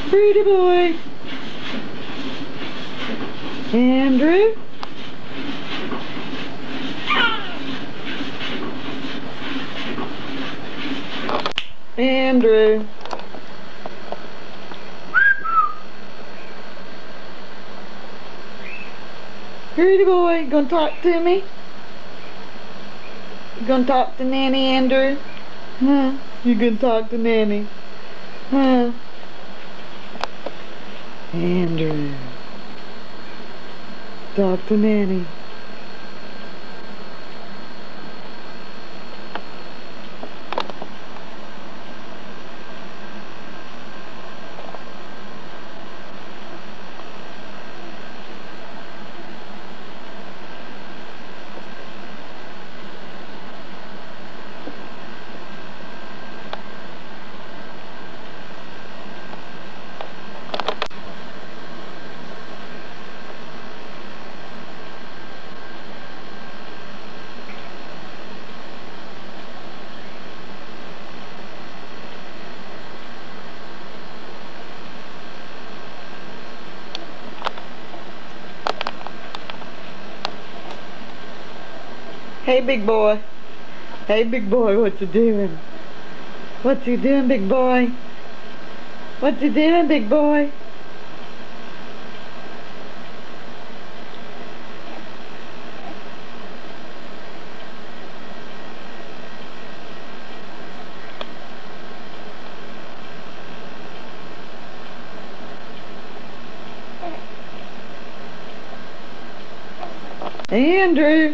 Pretty boy. Andrew. Andrew. Pretty boy, gonna talk to me? You gonna talk to Nanny, Andrew? Huh? You gonna talk to Nanny? Huh? Andrew. Talk to Nanny. Hey, big boy. Hey, big boy, what you doing? What you doing, big boy? What you doing, big boy? Andrew.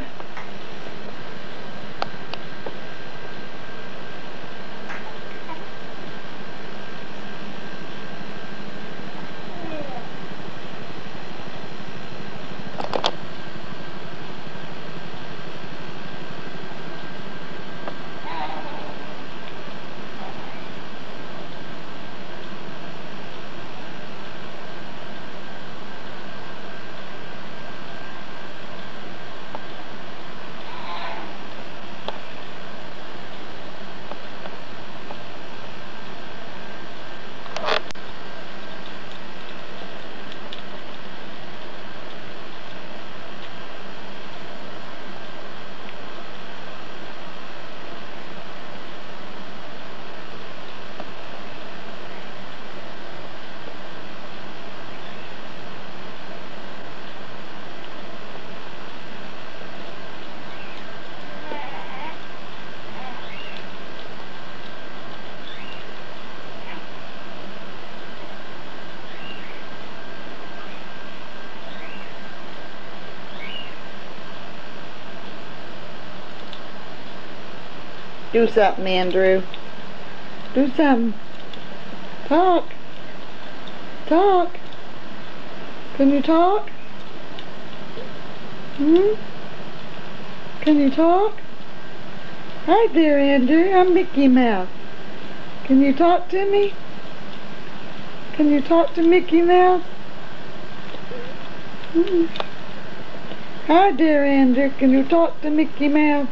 Do something, Andrew. Do something. Talk. Talk. Can you talk? Hmm? Can you talk? Hi there, Andrew. I'm Mickey Mouse. Can you talk to me? Can you talk to Mickey Mouse? Hmm. Hi there, Andrew. Can you talk to Mickey Mouse?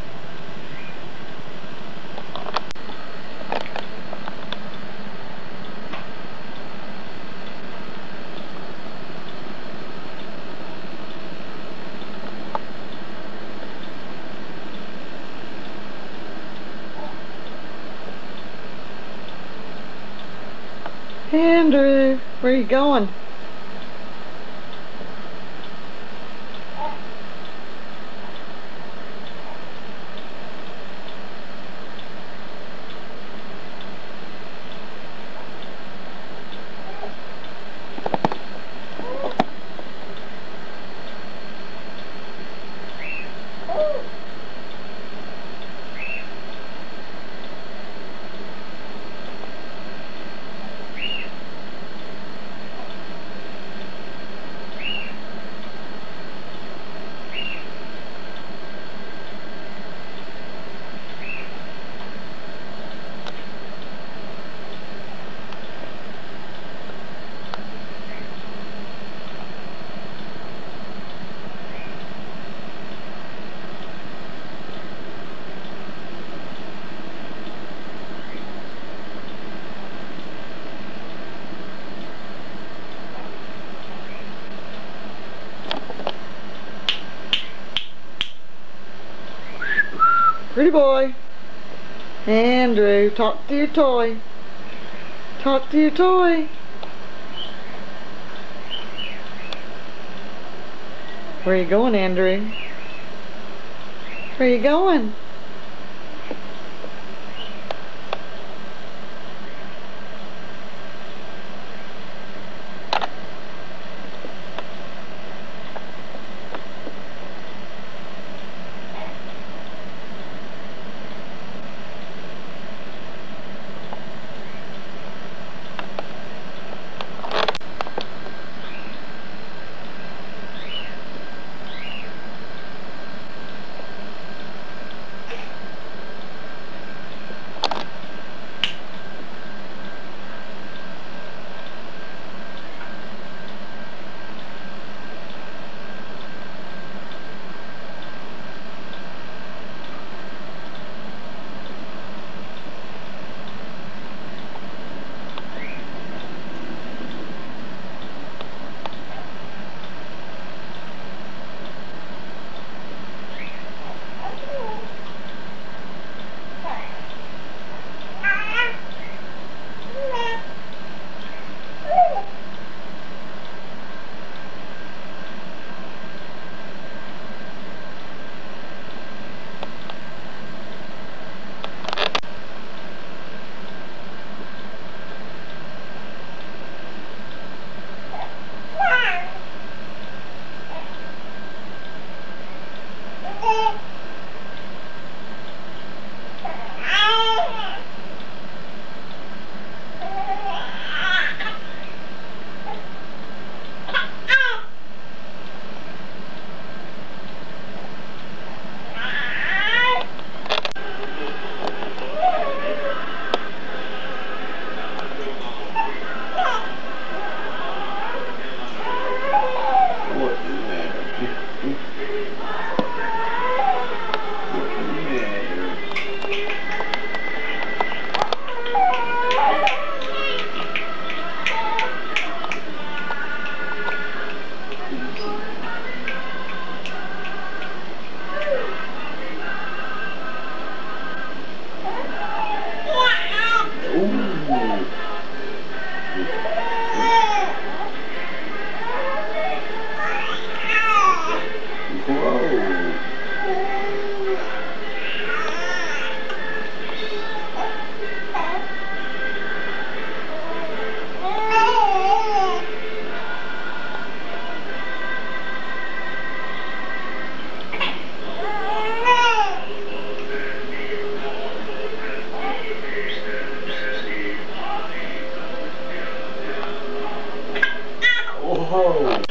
Andrew, where are you going? Pretty boy. Andrew, talk to your toy. Talk to your toy. Where you going, Andrew? Where you going? Whoa.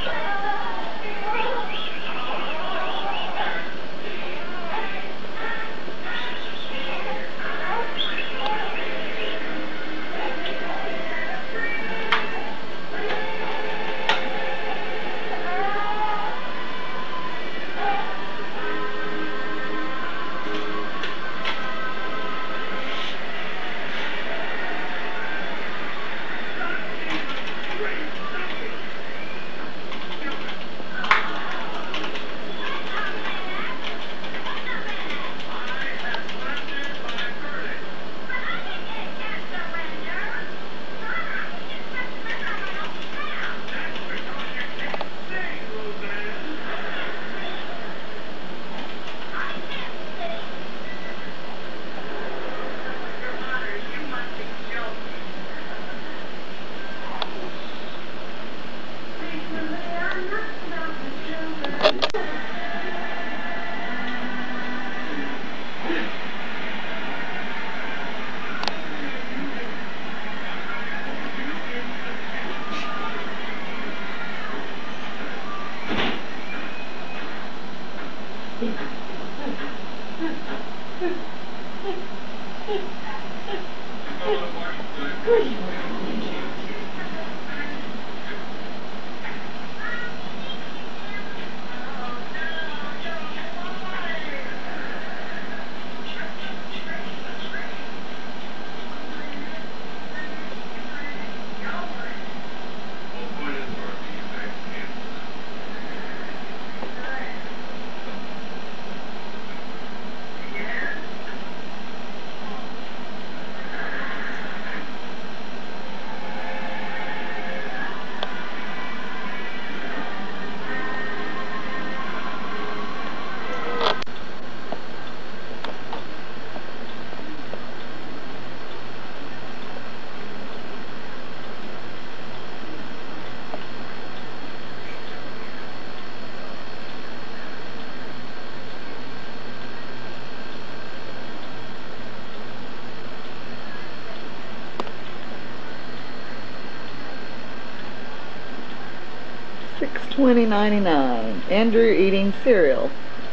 $20.99. Andrew eating cereal.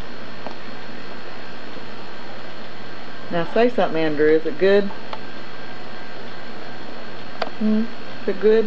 Now say something, Andrew. Is it good? Is it good?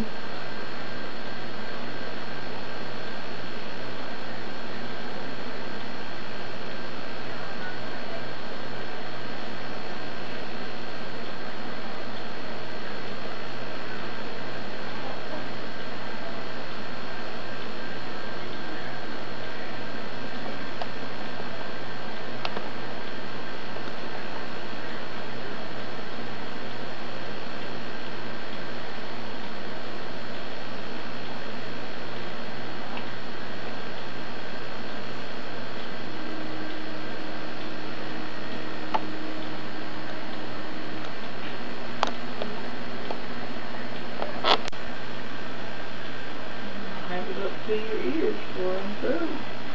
Hang it up to your ears for them too.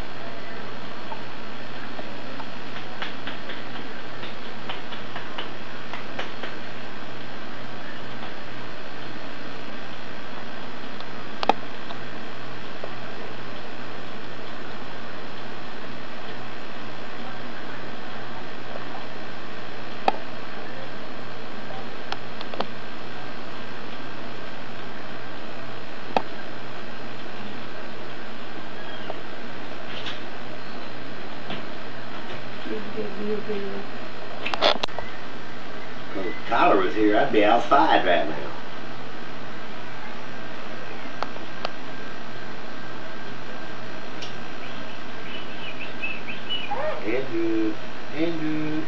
If Tyler was here, I'd be outside right now. Andrew, Andrew.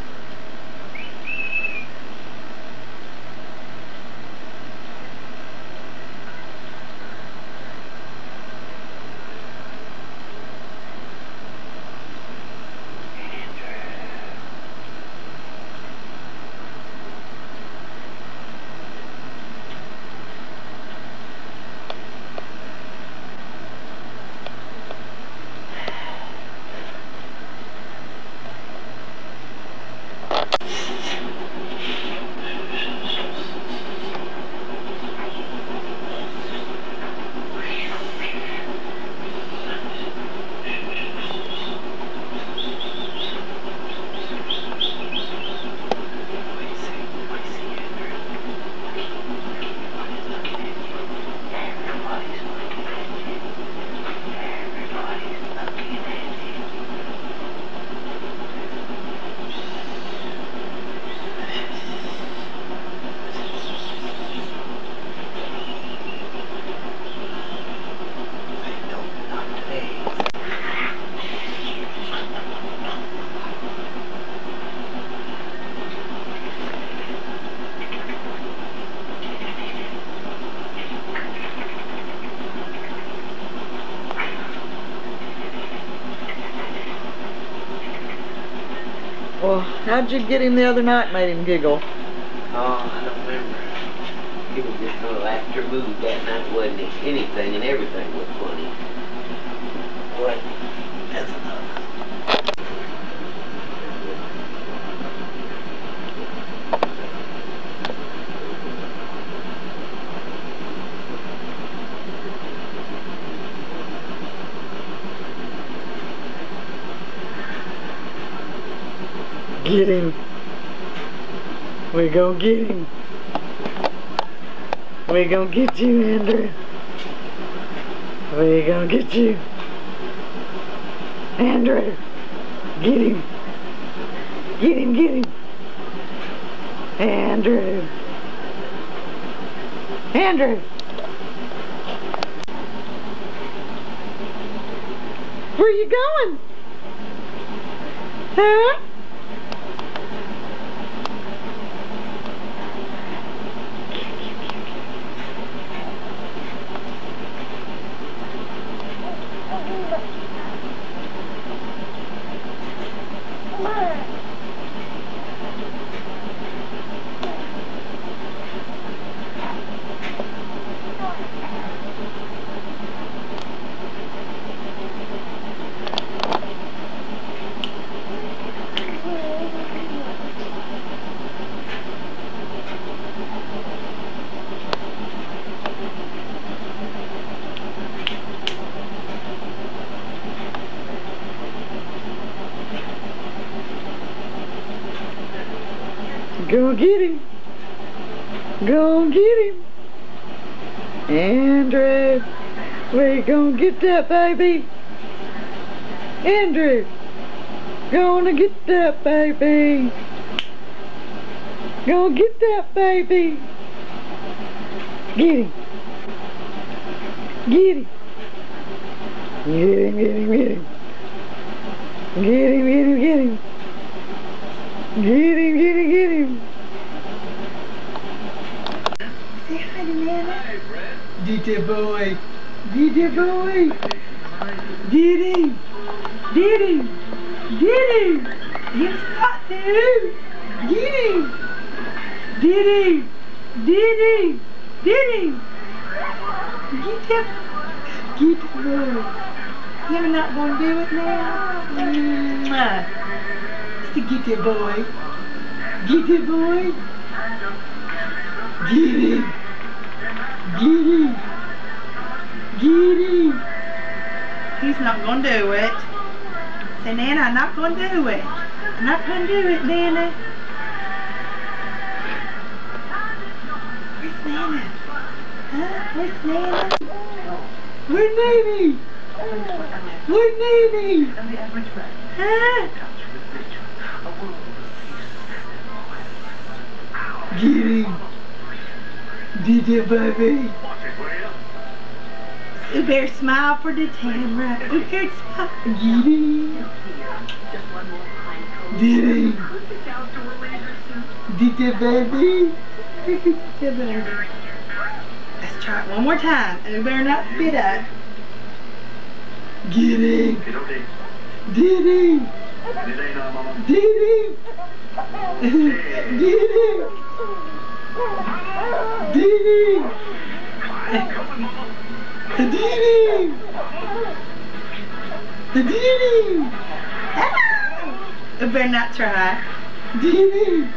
Well, how'd you get him the other night made him giggle? Oh, I don't remember. He was just a little after mood that night, wasn't it? Anything and everything was funny. What? That's enough. Get him. We gonna get him. We gonna get you, Andrew. We gonna get you. Andrew. Get him. Get him, get him. Andrew. Andrew. Where you going? Huh? Go get him. Go get him. Andrew, we gonna get that baby. Andrew, gonna get that baby. Go get that baby. Get him. Get him. Get him, get him, get him. Get him, get him, get him. Get him, get him, get him. Say hi to Nana. Get that boy. Get that boy. Get him. Get him. Get him. You've got to. Get him. Get him. Get him. Get him. Get him. Get the boy. You're not going to do it now? So get that boy. Get that boy. Get him. Get him. Get him. He's not going to do it. Say, Nana, I'm not going to do it. I'm not going to do it, Nana. Where's Nana? Huh? Where's Nana? Where's Nene? Where's Nene? Huh? Get him. Did you, baby? You better smile for the camera. You better smile. Get him. Did him. Did you, baby? Did you, baby? Let's try it one more time. And you better not spit up. Get him. Did him. Did him. Did him. Did him. Did him. Did him. You better not try. Did him.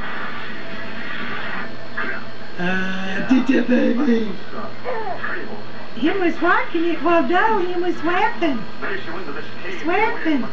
Did you, baby? He was working it while down. He was weapon. He's weapon.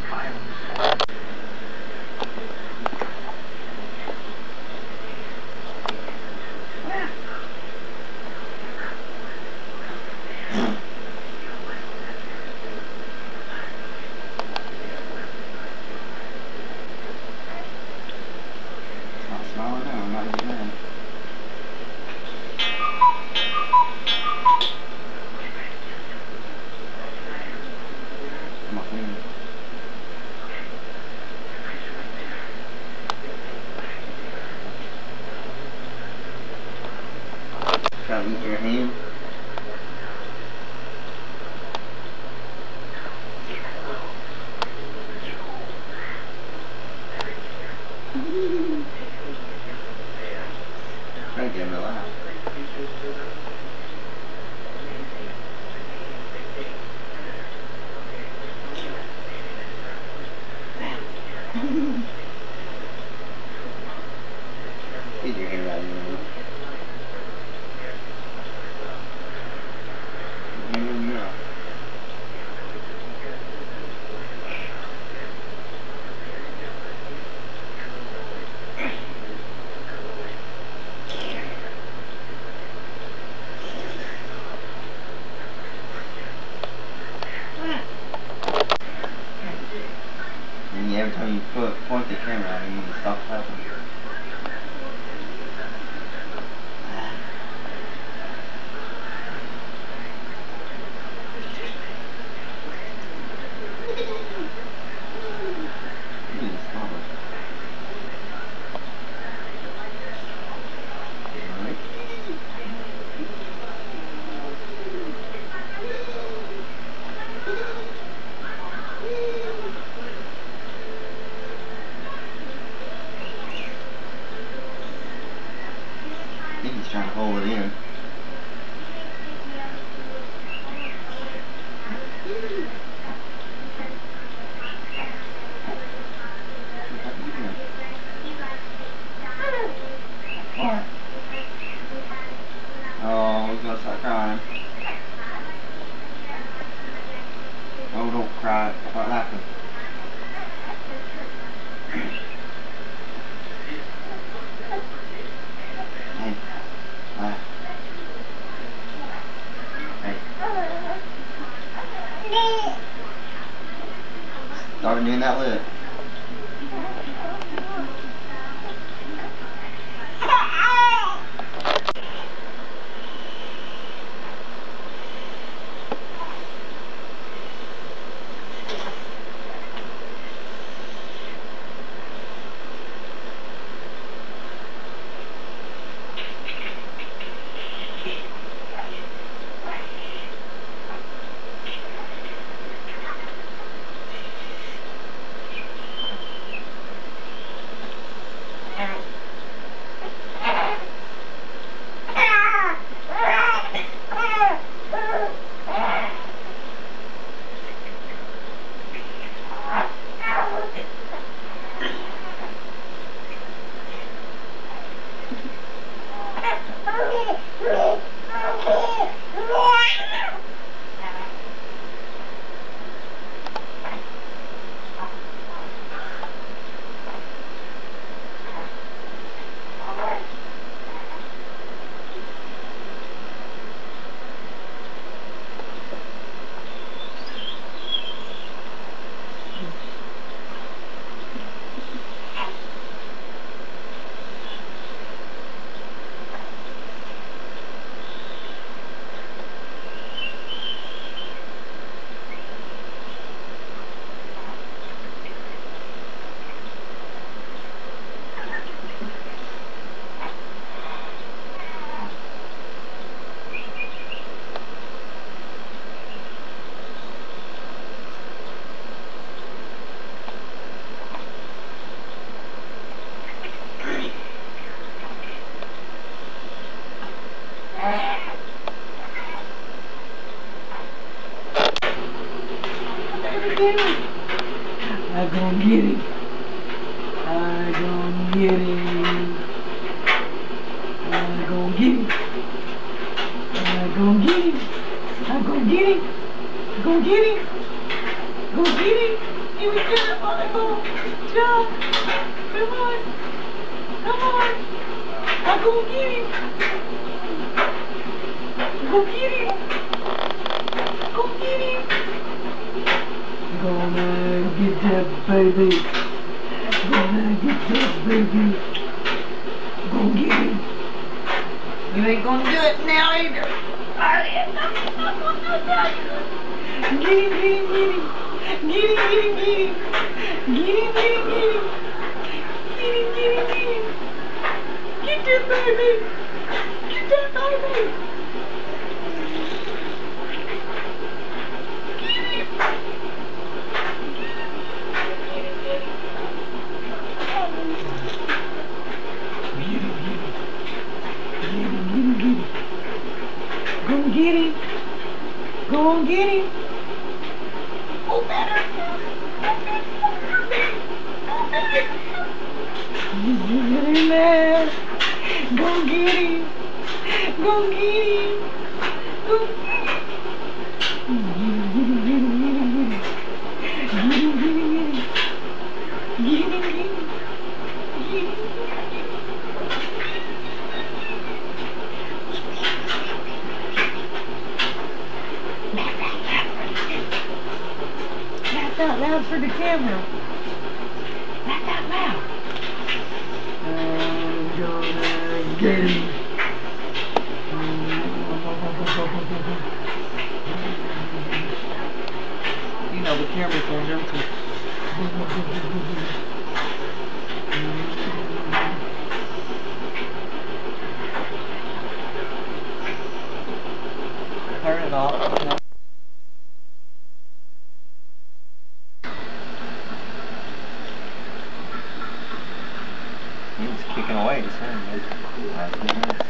Try to eat your hand. Try to get him to laugh. Get your hair out of your mouth. And every time you point the camera at him, you need to stop clapping. You need to stop it. Alright. I think he's trying to hold it in. Oh, he's gonna start crying. Oh, don't cry. Start laughing. I gon' get him. I gon' get him. I gon' get him. I gon' get him. Go get him. Go get him. He was good at volleyball. Jump. Come on. Come on. I go get him. Go get him. Go get him. Gonna get that baby. Gonna get that baby. Go get him. You ain't gonna do it now either. I'm not gonna do it now either. Get him, get him, get him. Get him, get him, get him. Get him, get him, get him. Get him, get him, get him. Get that baby. Get that baby. Go get him. Go on, get him. Oh, better. Get him there. Go get him. Go get him. Go get him. Laugh out loud for the camera. Laugh out loud. I'm gonna get him. You know the camera's on, don't you? Turn it off. He was kicking away just then. Last few minutes.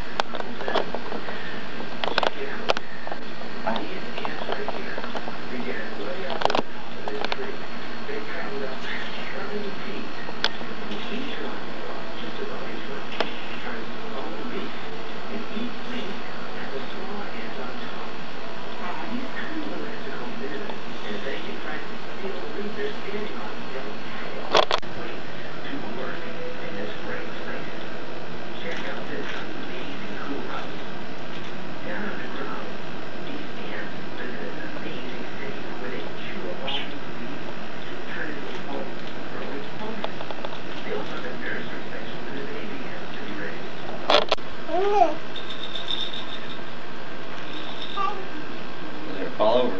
Fall over.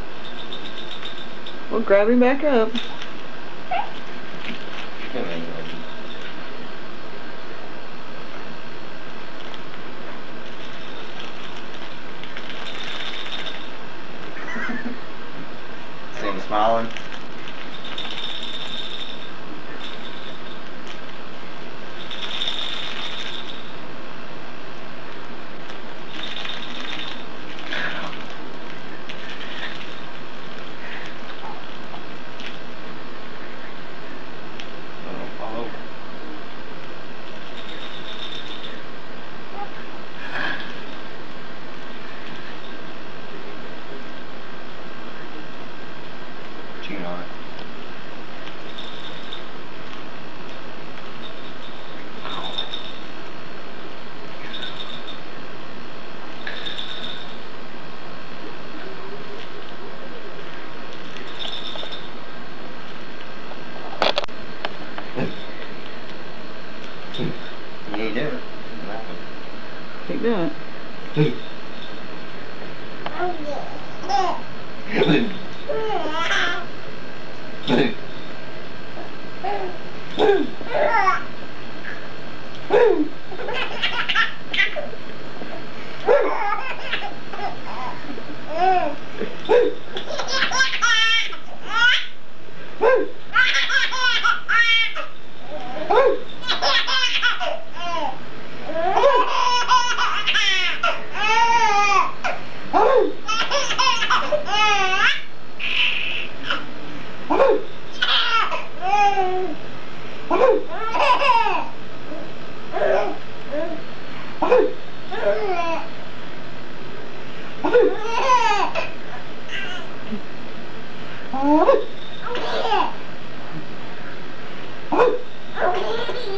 Well, grab him back up. Come on, see him smiling. Tune on it. Yeah, you do it. Keep doing it.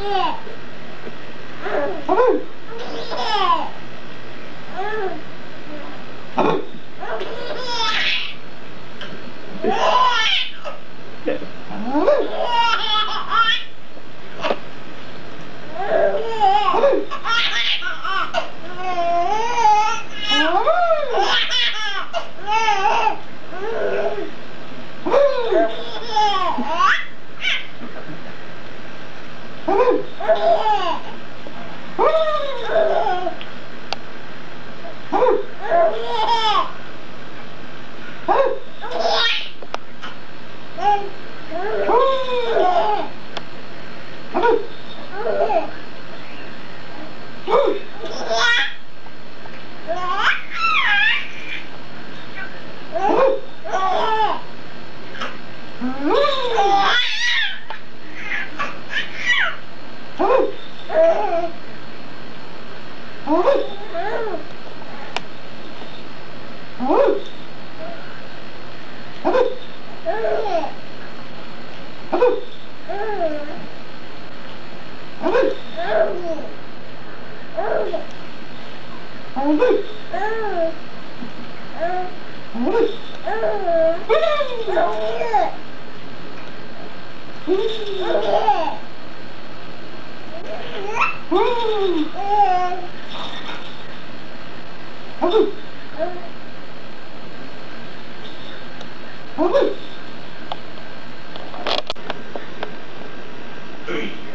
Oh,